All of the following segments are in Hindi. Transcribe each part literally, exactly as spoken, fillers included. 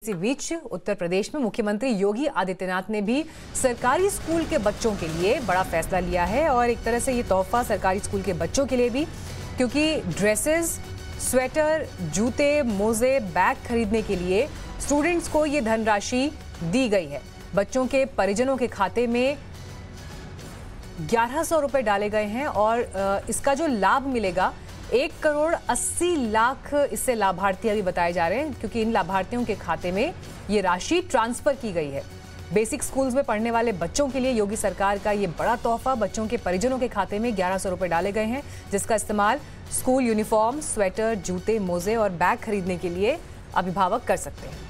इसी बीच उत्तर प्रदेश में मुख्यमंत्री योगी आदित्यनाथ ने भी सरकारी स्कूल के बच्चों के लिए बड़ा फैसला लिया है और एक तरह से ये तोहफा सरकारी स्कूल के बच्चों के लिए भी, क्योंकि ड्रेसेस, स्वेटर, जूते, मोजे, बैग खरीदने के लिए स्टूडेंट्स को ये धनराशि दी गई है। बच्चों के परिजनों के खाते में ग्यारह सौ रुपए डाले गए हैं और इसका जो लाभ मिलेगा, एक करोड़ अस्सी लाख इससे लाभार्थी अभी बताए जा रहे हैं, क्योंकि इन लाभार्थियों के खाते में ये राशि ट्रांसफर की गई है। बेसिक स्कूल्स में पढ़ने वाले बच्चों के लिए योगी सरकार का ये बड़ा तोहफा, बच्चों के परिजनों के खाते में ग्यारह सौ रुपए डाले गए हैं, जिसका इस्तेमाल स्कूल यूनिफॉर्म, स्वेटर, जूते, मोजे और बैग खरीदने के लिए अभिभावक कर सकते हैं।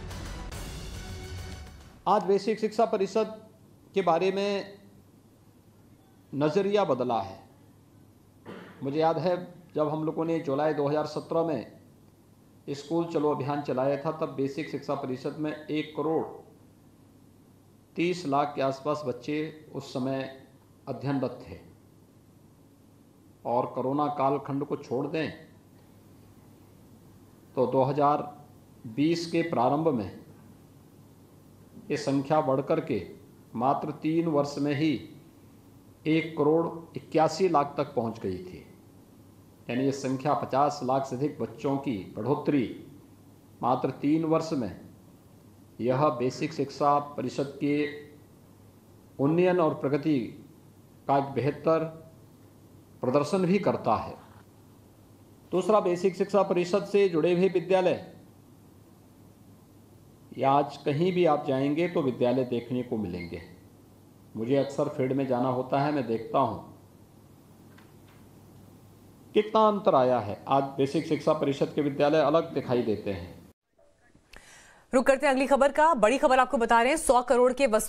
आज बेसिक शिक्षा परिषद के बारे में नज़रिया बदला है। मुझे याद है जब हम लोगों ने जुलाई दो हज़ार सत्रह में स्कूल चलो अभियान चलाया था, तब बेसिक शिक्षा परिषद में एक करोड़ तीस लाख के आसपास बच्चे उस समय अध्ययनरत थे। और कोरोना कालखंड को छोड़ दें तो दो हज़ार बीस के प्रारंभ में ये संख्या बढ़कर के मात्र तीन वर्ष में ही एक करोड़ इक्यासी लाख तक पहुंच गई थी। यानी ये संख्या पचास लाख से अधिक बच्चों की बढ़ोतरी मात्र तीन वर्ष में, यह बेसिक शिक्षा परिषद के उन्नयन और प्रगति का एक बेहतर प्रदर्शन भी करता है। दूसरा, बेसिक शिक्षा परिषद से जुड़े हुए विद्यालय, या आज कहीं भी आप जाएंगे तो विद्यालय देखने को मिलेंगे। मुझे अक्सर फील्ड में जाना होता है, मैं देखता हूं कितना अंतर आया है। आज बेसिक शिक्षा परिषद के विद्यालय अलग दिखाई देते हैं। रुक करते हैं अगली खबर का। बड़ी खबर आपको बता रहे हैं, सौ करोड़ के वसूल